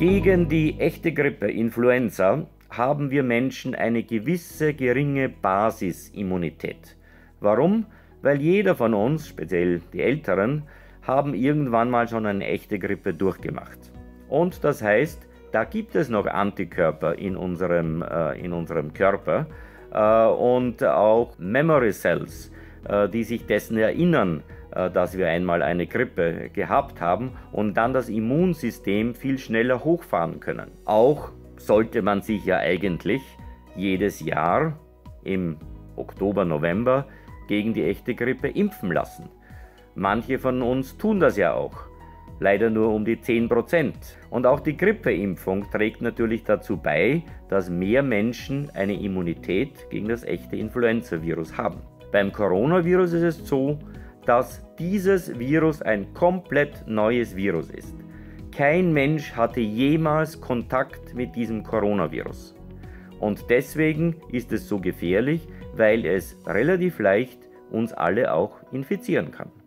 Gegen die echte Grippe, Influenza, haben wir Menschen eine gewisse geringe Basisimmunität. Warum? Weil jeder von uns, speziell die Älteren, haben irgendwann mal schon eine echte Grippe durchgemacht. Und das heißt, da gibt es noch Antikörper in unserem Körper und auch Memory Cells, die sich dessen erinnern, dass wir einmal eine Grippe gehabt haben und dann das Immunsystem viel schneller hochfahren können. Auch sollte man sich ja eigentlich jedes Jahr im Oktober, November gegen die echte Grippe impfen lassen. Manche von uns tun das ja auch, leider nur um die 10%. Und auch die Grippeimpfung trägt natürlich dazu bei, dass mehr Menschen eine Immunität gegen das echte Influenzavirus haben. Beim Coronavirus ist es so, dass dieses Virus ein komplett neues Virus ist. Kein Mensch hatte jemals Kontakt mit diesem Coronavirus. Und deswegen ist es so gefährlich, weil es relativ leicht uns alle auch infizieren kann.